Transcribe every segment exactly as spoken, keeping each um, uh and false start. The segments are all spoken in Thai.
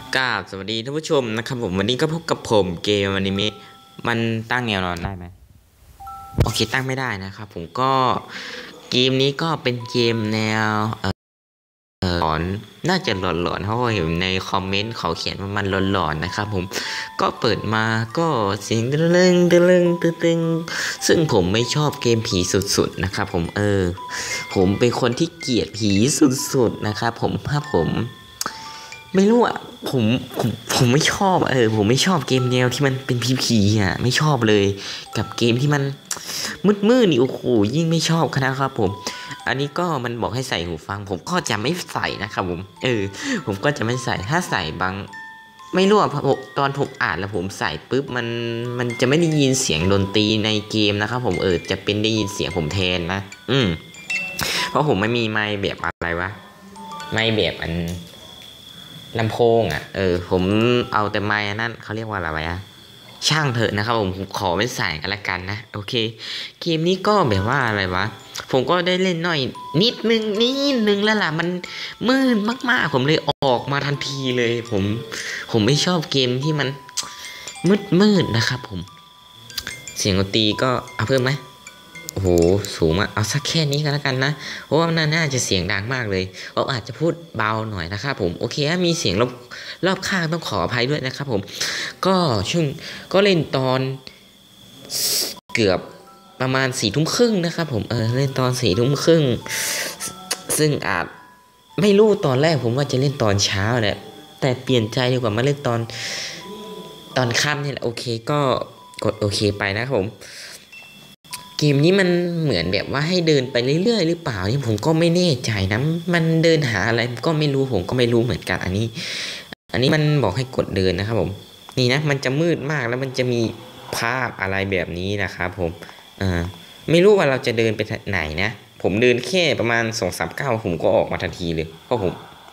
กราบสวัสดีท่านผู้ชมนะครับผมวันนี้ก็พบกับผมเกมอนิเมะมันตั้งแนวนอนได้ไหมโอเคตั้งไม่ได้นะครับผมก็เกมนี้ก็เป็นเกมแนวเอ่อหลอนน่าจะหลอนๆเพราะว่าเห็นในคอมเมนต์เขาเขียนว่ามันหลอนๆนะครับผมก็เปิดมาก็เสียงตึ้งตึ้งตึ้งตึ้งซึ่งผมไม่ชอบเกมผีสุดๆนะครับผมเออผมเป็นคนที่เกลียดผีสุดๆนะครับผมถ้าผมไม่รู้อ่ะผมผมผมไม่ชอบเออผมไม่ชอบเกมแนวที่มันเป็นผีๆอ่ะไม่ชอบเลยกับเกมที่มันมืดๆนี่โอ้โหยิ่งไม่ชอบนะครับผมอันนี้ก็มันบอกให้ใส่หูฟังผมก็จะไม่ใส่นะครับผมเออผมก็จะไม่ใส่ถ้าใส่บางไม่รู้อ่ะตอนผมอ่านแล้วผมใส่ปุ๊บมันมันจะไม่ได้ยินเสียงดนตรีในเกมนะครับผมเออจะเป็นได้ยินเสียงผมแทนนะอืมเพราะผมไม่มีไมค์แบบอะไรวะไมค์แบบอันลำโพงอ่ะเออผมเอาแต่ไม้นั่นเขาเรียกว่าอะไรอะช่างเถอะนะครับผมขอไม่ใส่กันละกันนะโอเคเกมนี้ก็แบบว่าอะไรวะผมก็ได้เล่นหน่อยนิดนึงนิดนึงแล้วล่ะมันมืดมากๆผมเลยออกมาทันทีเลยผมผมไม่ชอบเกมที่มันมืดมืดนะครับผมเสียงดนตรีก็เอาเพิ่มไหมโอ้โหสูงมากเอาสักแค่นี้ก็แล้วกันนะเพราะว่าน่าน่าจะเสียงดังมากเลยเราอาจจะพูดเบาหน่อยนะครับผมโอเคถ้ามีเสียงรอบรอบข้างต้องขออภัยด้วยนะครับผมก็ช่วงก็เล่นตอนเกือบประมาณสี่ทุ่มครึ่งนะครับผมเออเล่นตอนสี่ทุ่มครึ่งซึ่งอาจไม่รู้ตอนแรกผมว่าจะเล่นตอนเช้าแหละแต่เปลี่ยนใจดีกว่ามาเล่นตอนตอนค่ำนี่แหละโอเคก็กดโอเคไปนะครับผมเกมนี้มันเหมือนแบบว่าให้เดินไปเรื่อยๆหรือเปล่านี่ผมก็ไม่แน่ใจนะมันเดินหาอะไรก็ไม่รู้ผมก็ไม่รู้เหมือนกันอันนี้อันนี้มันบอกให้กดเดินนะครับผมนี่นะมันจะมืดมากแล้วมันจะมีภาพอะไรแบบนี้นะครับผมอ่าไม่รู้ว่าเราจะเดินไปไหนนะผมเดินแค่ประมาณสองสามก้าวผมก็ออกมาทันทีเลยเพราะผม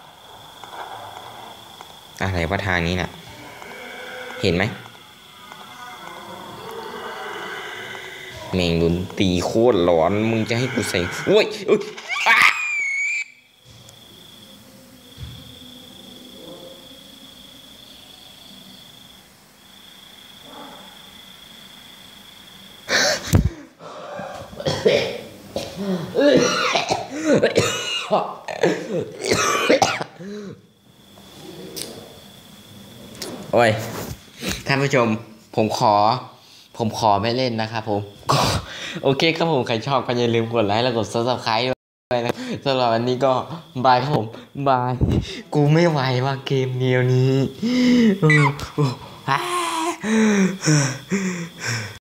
อะไรว่าทางนี้นะเห็นไหมแม่งดนตรีโคตรหลอนมึงจะให้กูใส่โอ้ยอุ้ยโอ้ยท่านผู้ชมผมขอผมขอไม่เล่นนะครับผมโอเคครับผมใครชอบก็อย่าลืมกดไลค์แล้วกด ซับสไครบ์ ด้วยนะสำหรับวันนี้ก็บายครับผมบายกูไม่ไหวว่าเกมเดียวนี้